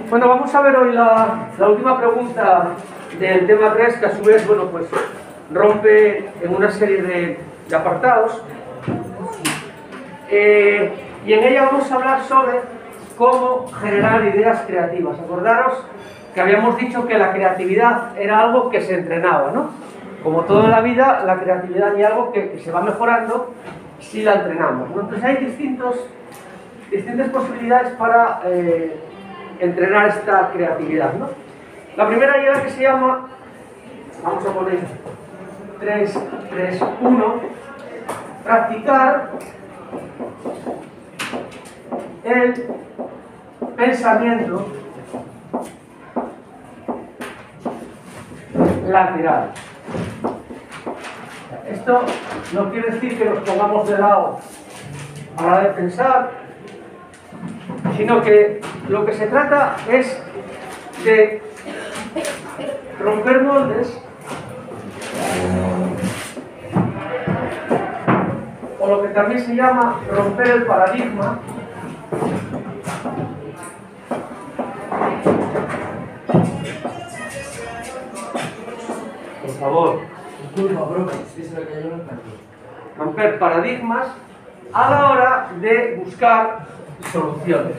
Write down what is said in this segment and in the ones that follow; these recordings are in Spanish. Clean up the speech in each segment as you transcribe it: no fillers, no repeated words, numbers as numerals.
Bueno, vamos a ver hoy la última pregunta del tema 3, que a su vez, bueno, pues rompe en una serie de apartados. Y en ella vamos a hablar sobre cómo generar ideas creativas. Acordaros que habíamos dicho que la creatividad era algo que se entrenaba, ¿no? Como todo en la vida, la creatividad es algo que se va mejorando si la entrenamos, ¿no? Entonces hay distintas posibilidades para entrenar esta creatividad, ¿no? La primera es la que se llama, vamos a poner 3, 3, 1, practicar el pensamiento lateral. Esto no quiere decir que nos pongamos de lado a la hora de pensar, sino que lo que se trata es de romper moldes, o lo que también se llama romper el paradigma, por favor, romper paradigmas a la hora de buscar soluciones.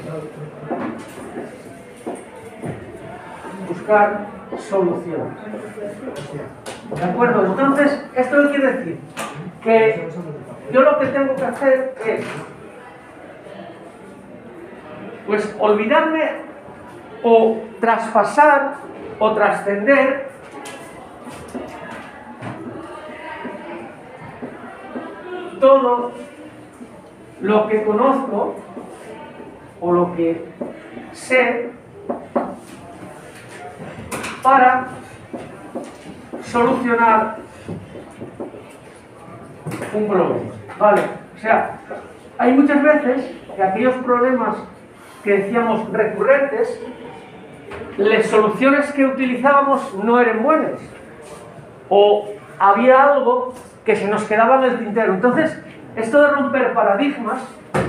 Buscar soluciones. ¿De acuerdo? Entonces, ¿esto qué quiere decir? Que yo lo que tengo que hacer es, pues, olvidarme o traspasar o trascender todo lo que conozco o lo que sé para solucionar un problema, ¿vale? O sea, hay muchas veces que aquellos problemas que decíamos recurrentes, las soluciones que utilizábamos no eran buenas, o había algo que se nos quedaba en el tintero. Entonces, esto de romper paradigmas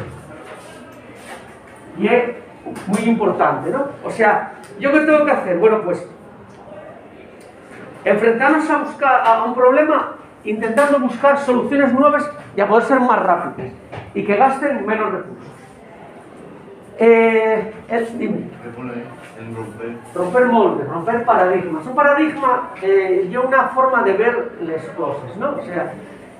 y es muy importante, ¿no? O sea, ¿yo qué tengo que hacer? Bueno, pues enfrentarnos a buscar a un problema intentando buscar soluciones nuevas y a poder ser más rápidos y que gasten menos recursos. Dime. Romper moldes, romper paradigmas. Un paradigma es una forma de ver las cosas, ¿no? O sea,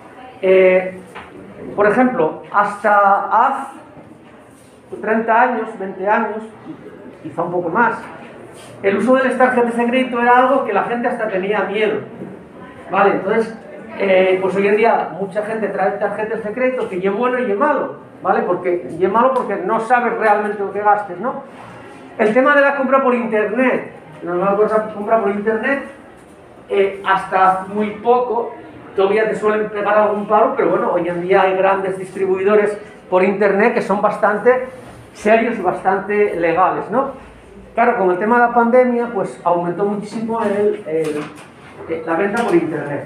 por ejemplo, hasta hace 30 años, 20 años, quizá un poco más, el uso de las tarjetas de crédito era algo que la gente hasta tenía miedo, ¿vale? Entonces, pues hoy en día mucha gente trae tarjetas de crédito que es bueno y es malo, ¿vale? Porque es malo porque no sabes realmente lo que gastes, ¿no? El tema de la compra por internet, la compra por internet, hasta muy poco todavía te suelen pegar algún paro, pero bueno, hoy en día hay grandes distribuidores por internet que son bastante serios y bastante legales, ¿no? Claro, con el tema de la pandemia, pues aumentó muchísimo la venta por internet.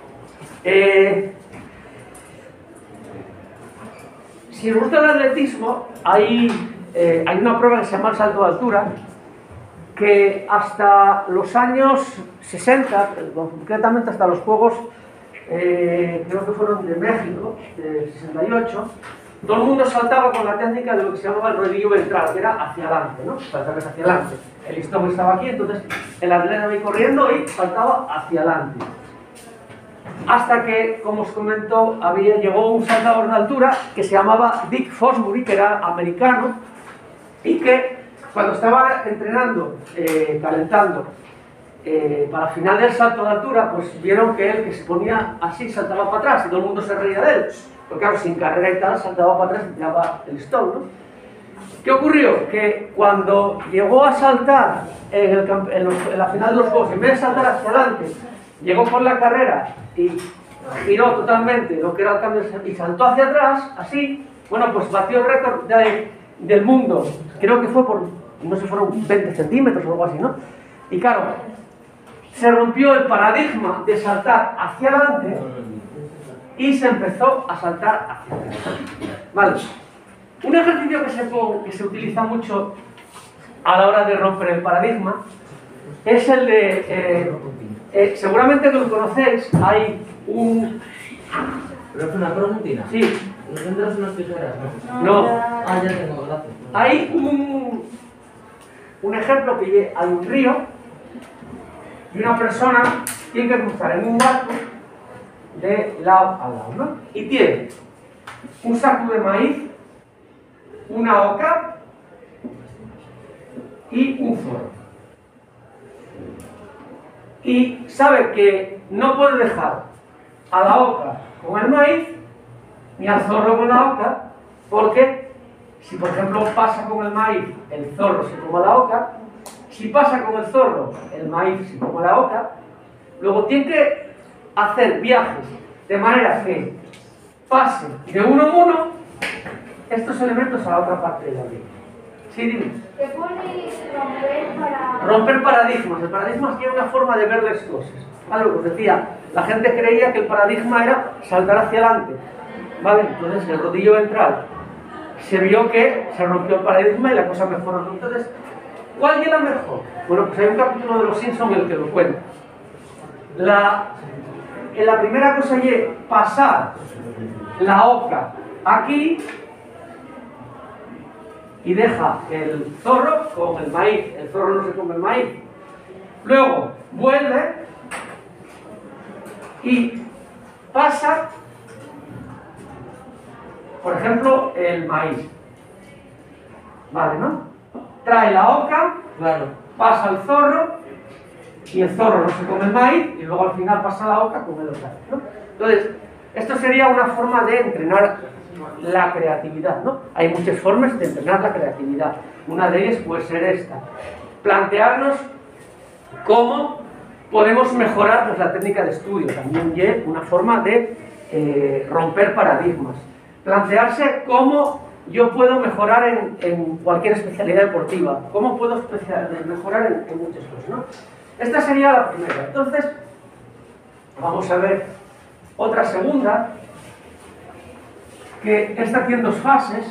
Si os gusta el atletismo, hay una prueba que se llama el salto de altura, que hasta los años 60, concretamente hasta los Juegos, creo que fueron de México, de 68, todo el mundo saltaba con la técnica de lo que se llamaba el rodillo ventral, que era hacia adelante, ¿no? Saltar hacia adelante. El listón estaba aquí, entonces el atleta iba corriendo y saltaba hacia adelante. Hasta que, como os comento, llegó un saltador de altura que se llamaba Dick Fosbury, que era americano, y que cuando estaba entrenando, calentando, para el final del salto de altura, pues vieron que él, que se ponía así, saltaba para atrás y todo el mundo se reía de él. Porque claro, sin carrera y tal, saltaba para atrás y tiraba el listón, ¿no? ¿Qué ocurrió? Que cuando llegó a saltar en la final de los Juegos, en vez de saltar hacia adelante, llegó por la carrera y giró totalmente lo que era el cambio y saltó hacia atrás, así, bueno, pues batió el récord del mundo. Creo que fue por, no sé, fueron 20 centímetros o algo así, ¿no? Y claro, se rompió el paradigma de saltar hacia adelante y se empezó a saltar hacia atrás. Vale. Un ejercicio que se utiliza mucho a la hora de romper el paradigma es el de, seguramente que lo conocéis, hay un... ¿Pero es una preguntina? Sí. ¿No tendrás unas tijeras? No. Ah, ya tengo, gracias. Hay un ejemplo que hay un río y una persona tiene que cruzar en un barco de lado a lado, ¿no? Y tiene un saco de maíz, una oca y un zorro. Y sabe que no puede dejar a la oca con el maíz ni al zorro con la oca, porque si por ejemplo pasa con el maíz, el zorro se come la oca. Si pasa con el zorro, el maíz se come la oca. Luego tiene que hacer viajes de manera que pase de uno en uno estos elementos a la otra parte de la vida. Sí, dime. ¿Qué pone romper para...? Romper paradigmas. El paradigma tiene una forma de ver las cosas. Algo que os decía, la gente creía que el paradigma era saltar hacia adelante. ¿Vale? Entonces el rodillo ventral se vio que se rompió el paradigma y la cosa mejoró. Entonces, ¿cuál era mejor? Bueno, pues hay un capítulo de Los Simpsons en el que lo cuenta. En la primera cosa es pasar la oca aquí y deja el zorro con el maíz. El zorro no se come el maíz. Luego vuelve y pasa, por ejemplo, el maíz. Vale, ¿no? Trae la oca, Claro. pasa el zorro y el zorro no se come el maíz y luego al final pasa la oca con el oca, ¿no? Entonces, esto sería una forma de entrenar la creatividad, ¿no? Hay muchas formas de entrenar la creatividad. Una de ellas puede ser esta: plantearnos cómo podemos mejorar pues, la técnica de estudio. También es una forma de romper paradigmas. Plantearse cómo yo puedo mejorar en cualquier especialidad deportiva, cómo puedo mejorar en muchas cosas, ¿no? Esta sería la primera. Entonces, vamos a ver otra segunda, que esta tiene dos fases.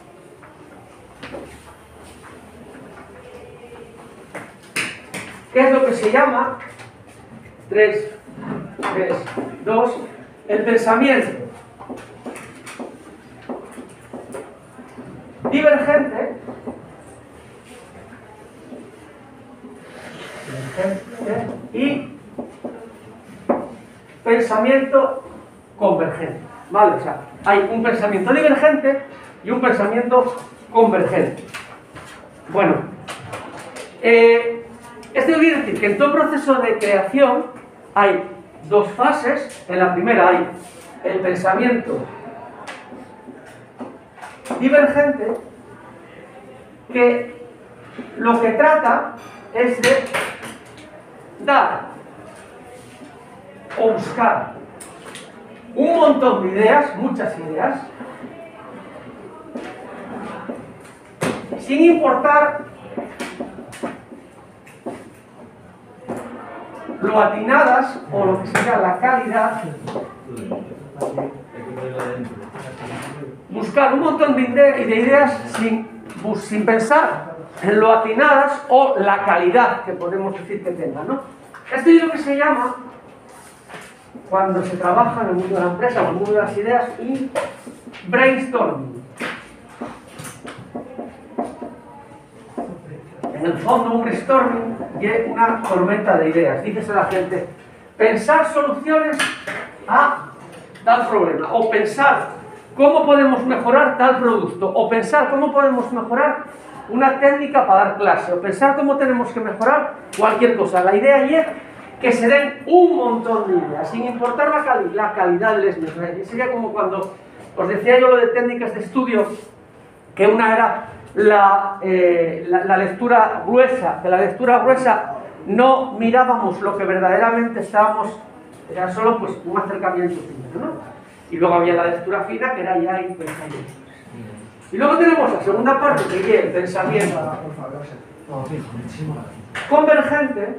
¿Qué es lo que se llama? 3, 2, el pensamiento divergente y pensamiento convergente. ¿Vale? O sea, hay un pensamiento divergente y un pensamiento convergente. Bueno, esto quiere decir que en todo proceso de creación hay dos fases. En la primera hay el pensamiento divergente, que lo que trata es de dar o buscar un montón de ideas, muchas ideas, sin importar lo atinadas o lo que sea la calidad. Buscar un montón de ideas sin pensar en lo atinadas o la calidad que podemos decir que tengan, ¿no? Esto es lo que se llama, cuando se trabaja en el mundo de la empresa o en el mundo de las ideas, un brainstorming. En el fondo, un brainstorming es una tormenta de ideas. Dices a la gente, pensar soluciones a tal problema, o pensar cómo podemos mejorar tal producto, o pensar cómo podemos mejorar una técnica para dar clase, o pensar cómo tenemos que mejorar cualquier cosa. La idea es que se den un montón de ideas, sin importar la calidad de las mismas. Sería como cuando os decía yo lo de técnicas de estudio, que una era la lectura gruesa, que la lectura gruesa no mirábamos lo que verdaderamente estábamos, era solo pues un acercamiento fino, ¿no? Y luego había la lectura fina, que era ya el pensamiento. Y luego tenemos la segunda parte, que es el pensamiento convergente,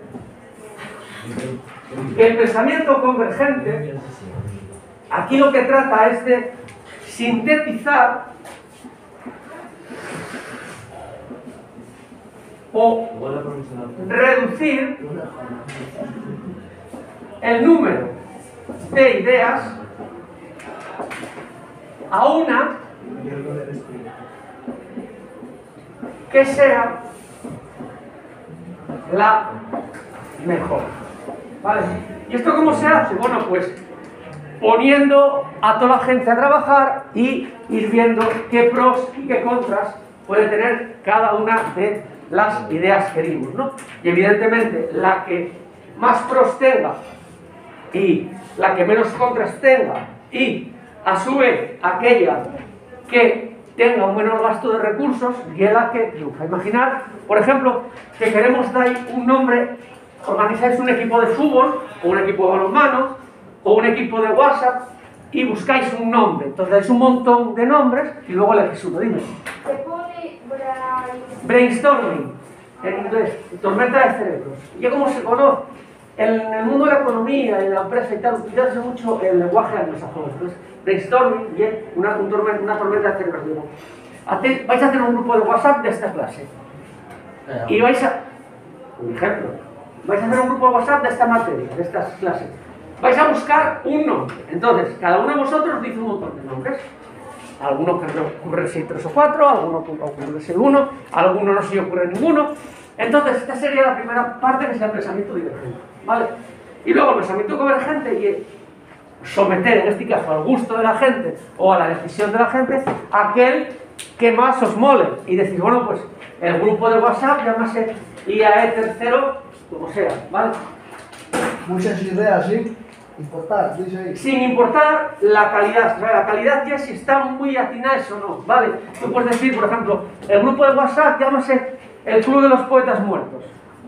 que el pensamiento convergente, aquí lo que trata es de sintetizar o reducir el número de ideas a una que sea la mejor. ¿Vale? ¿Y esto cómo se hace? Bueno, pues poniendo a toda la gente a trabajar y ir viendo qué pros y qué contras puede tener cada una de las ideas que dimos, ¿no? Y evidentemente la que más pros tenga y la que menos contras tenga y a su vez aquella que tenga un menor gasto de recursos y es la que triunfa. Imaginar, por ejemplo, que queremos dar un nombre, organizáis un equipo de fútbol o un equipo de balonmano o un equipo de WhatsApp y buscáis un nombre. Entonces dais un montón de nombres y luego elegís uno. Dime. Se pone Brainstorming, en inglés, tormenta de cerebros. ¿Y cómo se conoce? En el mundo de la economía, en la empresa y tal, utiliza mucho el lenguaje anglosajón. Entonces, brainstorming y es una tormenta de cerebros. Digo. Vais a hacer un grupo de WhatsApp de esta clase. Y vais a... Un ejemplo. Vais a hacer un grupo de WhatsApp de esta materia, de estas clases. Vais a buscar un nombre. Entonces, cada uno de vosotros dice un montón de nombres. Algunos que no ocurre si 3 o 4, algunos que ocurre si 1, algunos no se ocurre ninguno. Entonces, esta sería la primera parte que es el pensamiento divergente, ¿vale? Y luego el pensamiento convergente y someter, en este caso, al gusto de la gente o a la decisión de la gente, aquel que más os mole. Y decir, bueno, pues el grupo de WhatsApp llámase IAE tercero, como sea, ¿vale? Muchas ideas, ¿sí? Importar, dice ahí. Sin importar la calidad, o sea, la calidad ya si está muy atinadas o no, ¿vale? Tú puedes decir, por ejemplo, el grupo de WhatsApp llámase el Club de los Poetas Muertos,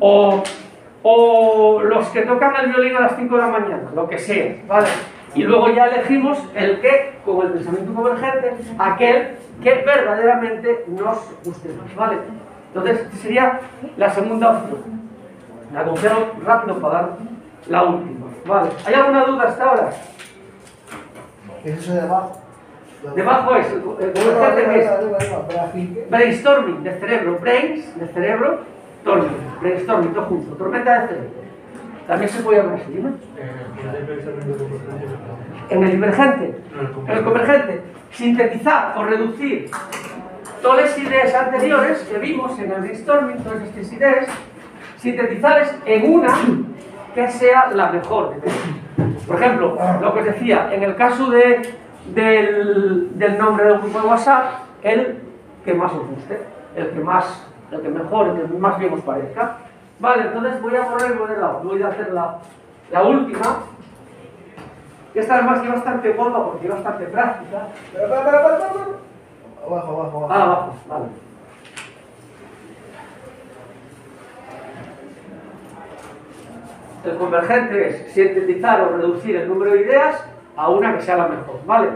o los que tocan el violín a las 5 de la mañana, lo que sea, ¿vale? Y luego ya elegimos el que, con el pensamiento convergente, aquel que verdaderamente nos guste más, ¿vale? Entonces, sería la segunda opción. La considero rápido para dar la última, ¿vale? ¿Hay alguna duda hasta ahora? ¿Qué es eso de abajo? Debajo es el convergente que es brainstorming de cerebro, brains de cerebro, torming, brainstorming, todo junto, tormenta de cerebro. También se puede llamar así, ¿no? En el divergente, en el convergente, sintetizar o reducir todas las ideas anteriores que vimos en el brainstorming, todas estas ideas, sintetizarlas en una que sea la mejor de todas. Por ejemplo, lo que os decía, en el caso del nombre del grupo de WhatsApp, el que más os guste, el que mejor, el que más bien os parezca. Vale, entonces voy a borrar el modelo, voy a hacer la última. Esta además que es bastante guapa porque es bastante práctica. Abajo. Ah, abajo, vale. El convergente es sintetizar o reducir el número de ideas a una que sea la mejor, ¿vale?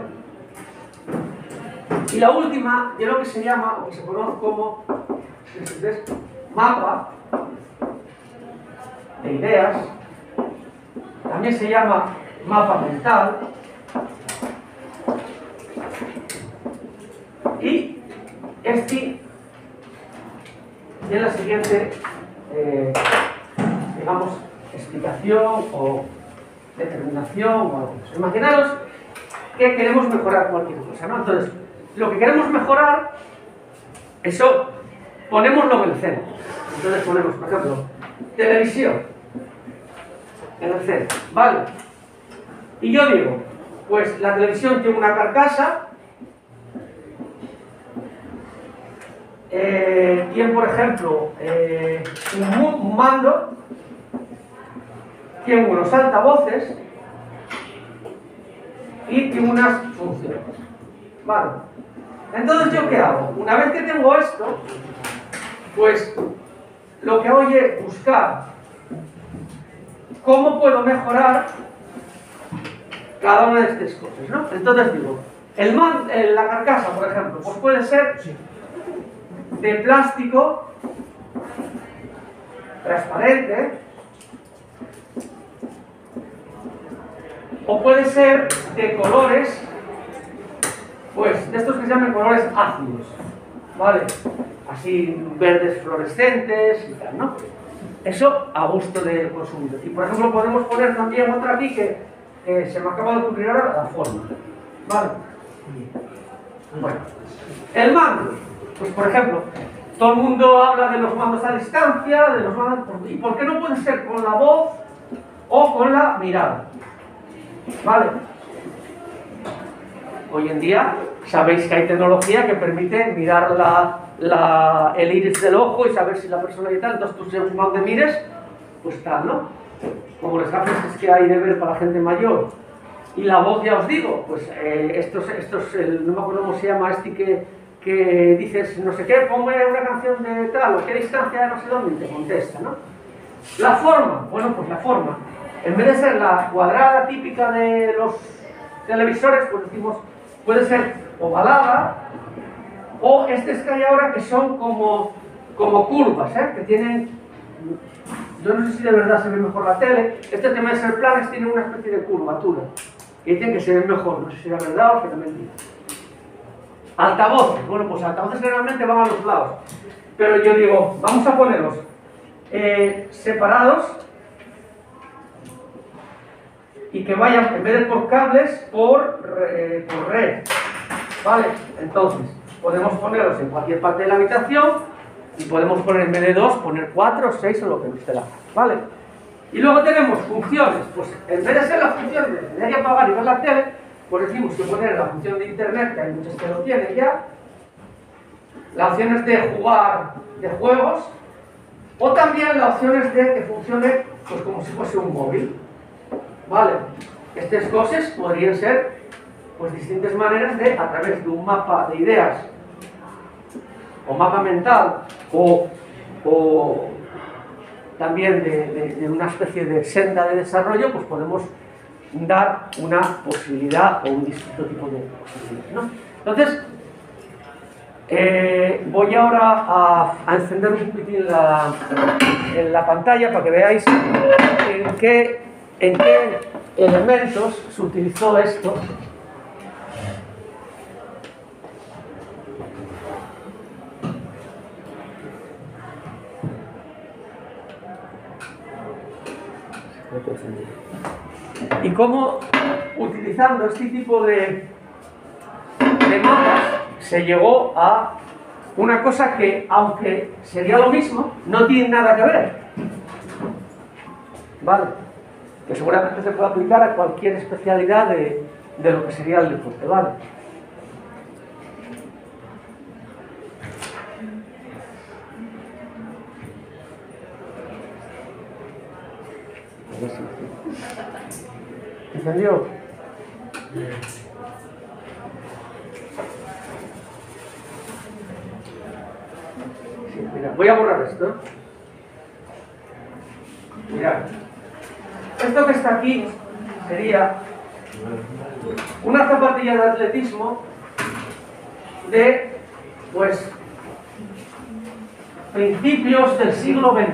Y la última, es lo que se llama, o que se conoce como mapa de ideas, también se llama mapa mental, y este tiene la siguiente, digamos, explicación o determinación o algo. Imaginaros que queremos mejorar cualquier cosa, ¿no? Entonces, lo que queremos mejorar, eso ponemoslo en el centro. Entonces ponemos, por ejemplo, televisión en el centro, ¿vale? Y yo digo, pues la televisión tiene una carcasa, tiene, por ejemplo, un mando, tiene unos altavoces y tiene unas funciones. Vale. Entonces, ¿yo qué hago? Una vez que tengo esto, pues lo que hago es buscar cómo puedo mejorar cada una de estas cosas, ¿no? Entonces digo, la carcasa, por ejemplo, pues puede ser de plástico transparente, o puede ser de colores, pues de estos que se llaman colores ácidos, ¿vale? Así verdes fluorescentes y tal, ¿no? Eso a gusto del consumidor. Y por ejemplo podemos poner también otra aquí que se me acaba de ocurrir ahora, la forma, ¿vale? Bueno, el mando, pues por ejemplo, todo el mundo habla de los mandos a distancia, de los mandos, ¿y por qué no puede ser con la voz o con la mirada? ¿Vale? Hoy en día sabéis que hay tecnología que permite mirar el iris del ojo y saber si la persona y tal, entonces tú según donde mires, pues tal, ¿no? Como los gafas que hay de ver para la gente mayor. Y la voz, ya os digo, pues no me acuerdo cómo se llama que dices, no sé qué, ponme una canción de tal, o qué distancia de no sé dónde, y te contesta, ¿no? La forma, bueno, pues la forma, en vez de ser la cuadrada típica de los televisores, pues decimos, puede ser ovalada, o estas que hay ahora que son como curvas, que tienen, yo no sé si de verdad se ve mejor la tele, este tema de ser planes tiene una especie de curvatura, que dicen que se ven mejor, no sé si era verdad o si era mentira. Altavoces, bueno, pues altavoces generalmente van a los lados, pero yo digo, vamos a ponerlos separados y que vayan, en vez de por cables, por red, ¿vale? Entonces, podemos ponerlos en cualquier parte de la habitación y podemos poner en vez de 2, poner 4, 6 o lo que nos dé la gana, ¿vale? Y luego tenemos funciones, pues en vez de ser la función de tener que apagar y ver la tele, pues decimos que poner la función de internet, que hay muchas que lo tienen ya, la opción es de jugar de juegos, o también la opción es de que funcione pues como si fuese un móvil, ¿vale? Estas cosas podrían ser pues distintas maneras de, a través de un mapa de ideas, o mapa mental, o también de una especie de senda de desarrollo, pues podemos dar una posibilidad o un distinto tipo de posibilidades, ¿no? Entonces, voy ahora a encender un poquitín en la pantalla para que veáis en qué elementos se utilizó esto. Y cómo, utilizando este tipo de mapas, se llegó a una cosa que, aunque sería lo mismo, no tiene nada que ver. ¿Vale? Que seguramente se puede aplicar a cualquier especialidad de lo que sería el deporte, ¿vale? ¿Entendió? Sí, mira, voy a borrar esto. Mirad. Esto que está aquí sería una zapatilla de atletismo de, pues, principios del siglo XX.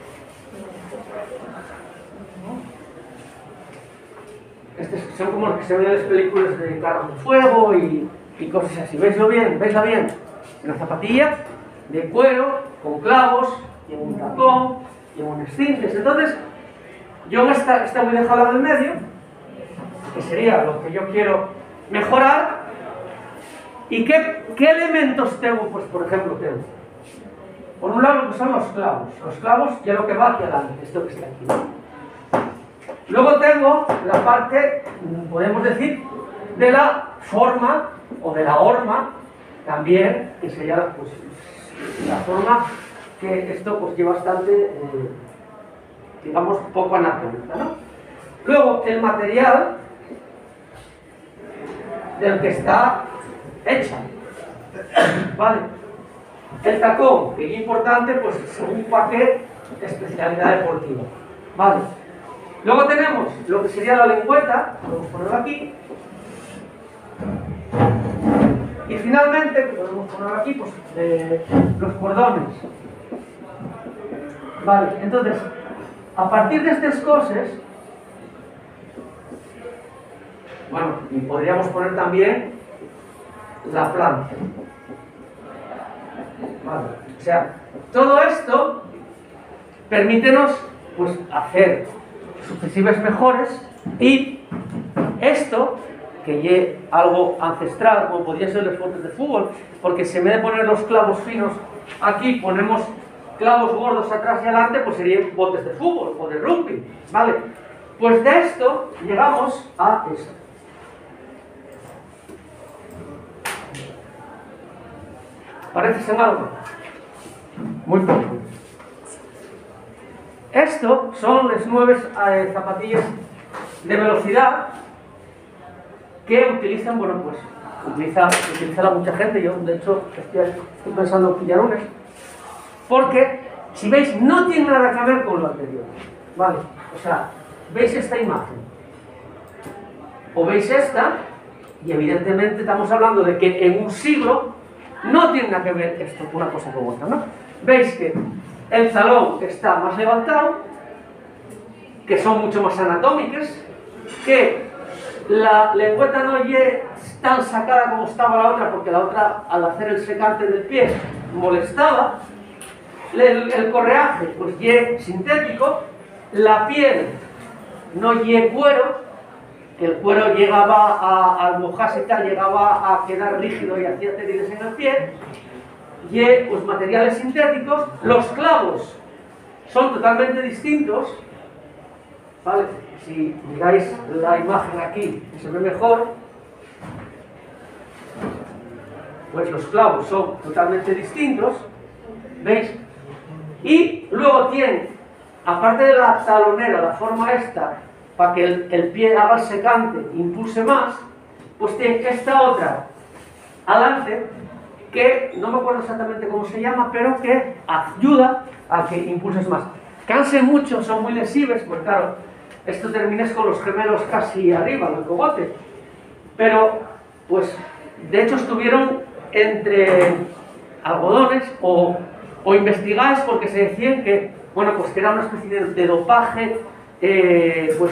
Son como los que se ven en las películas de carros de fuego y cosas así. ¿Veislo bien? ¿Veisla bien? Una zapatilla de cuero, con clavos, y en un tacón, y en unos cinces. Entonces, yo en esta voy a dejarla del medio, que sería lo que yo quiero mejorar. ¿Y qué elementos tengo? Pues, por ejemplo, tengo, por un lado, lo que son los clavos. Los clavos ya lo que va aquí adelante, esto que está aquí. Luego tengo la parte, podemos decir, de la forma o de la horma, también, que sería pues, la forma que esto pues lleva bastante, digamos, poco anatómica, ¿no? Luego, el material del que está hecha, ¿vale? El tacón, que es importante, pues según para qué especialidad deportiva, ¿vale? Luego tenemos lo que sería la lengüeta, podemos ponerlo aquí. Y finalmente, que podemos poner aquí, pues los cordones. Vale, entonces, a partir de estas cosas, bueno, y podríamos poner también la planta. Vale. O sea, todo esto permítenos pues hacer sucesivas mejores y esto, que es algo ancestral, como podría ser los botes de fútbol, porque si en vez de poner los clavos finos aquí ponemos clavos gordos atrás y adelante, pues serían botes de fútbol o de rugby, ¿vale? Pues de esto llegamos a esto. ¿Pareces en algo? Muy poco. Esto son las 9 zapatillas de velocidad que utilizan, bueno, pues utiliza mucha gente. Yo, de hecho, estoy pensando en pillar unas, porque, si veis, no tiene nada que ver con lo anterior, ¿vale? O sea, veis esta imagen, o veis esta, y evidentemente estamos hablando de que en un siglo no tiene nada que ver esto una cosa con otra, ¿no? Veis que el talón está más levantado, que son mucho más anatómicas, que la lengüeta no es tan sacada como estaba la otra, porque la otra, al hacer el secante del pie, molestaba. El correaje, pues, es sintético. La piel no es cuero, que el cuero llegaba al mojarse y tal, llegaba a quedar rígido y hacía heridas en el pie. Y pues materiales sintéticos. Los clavos son totalmente distintos, ¿vale? Si miráis la imagen aquí, que se ve mejor, pues los clavos son totalmente distintos, ¿veis? Y luego tienen, aparte de la talonera, la forma esta, para que el pie haga el secante, impulse más, pues tienen esta otra adelante, que no me acuerdo exactamente cómo se llama, pero que ayuda a que impulses más. Cansen mucho, son muy lesivas, pues claro, esto termines con los gemelos casi arriba, en el cogote. Pero, pues, de hecho estuvieron entre algodones o investigáis, porque se decían que, bueno, pues que era una especie de dopaje, pues,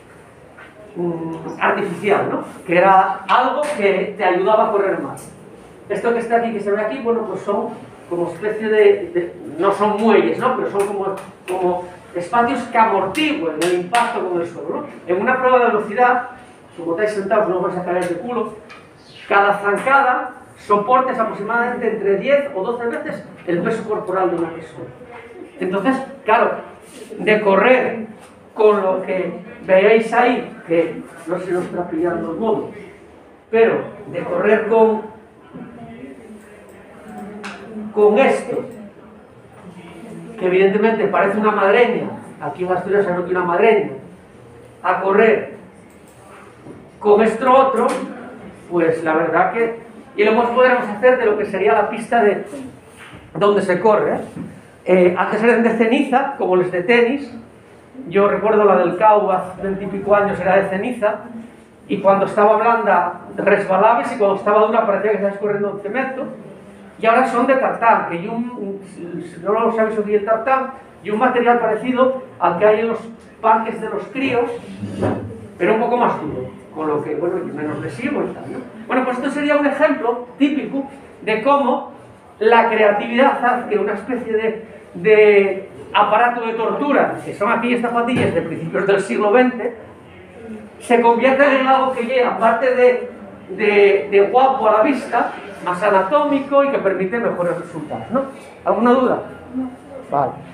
artificial, ¿no? Que era algo que te ayudaba a correr más. Esto que está aquí, que se ve aquí, bueno, pues son como especie no son muelles, ¿no? Pero son como espacios que amortigüen el impacto con el suelo, ¿no? En una prueba de velocidad, como estáis sentados no os vais a caer de culo, cada zancada soportes aproximadamente entre 10 o 12 veces el peso corporal de una persona. Entonces, claro, de correr con lo que veáis ahí, que no se nos está pillando el móvil, pero de correr con esto, que evidentemente parece una madreña, aquí en Asturias no tiene una madreña, a correr con esto otro, pues la verdad que, y lo más podríamos hacer de lo que sería la pista de donde se corre, antes eran de ceniza, como los de tenis. Yo recuerdo la del CAU hace 20 y pico años, era de ceniza, y cuando estaba blanda resbalabas, y cuando estaba dura parecía que estabas corriendo un cemento. Y ahora son de tartán, que si no lo sabéis oír, el tartán, y un material parecido al que hay en los parques de los críos, pero un poco más duro, con lo que, bueno, menos lesivo y tal, ¿no? Bueno, pues esto sería un ejemplo típico de cómo la creatividad hace que una especie de aparato de tortura, que son aquellas zapatillas de principios del siglo XX, se conviertan en algo que llega, aparte de guapo a la vista, más anatómico y que permite mejores resultados, ¿no? ¿Alguna duda? No. Vale.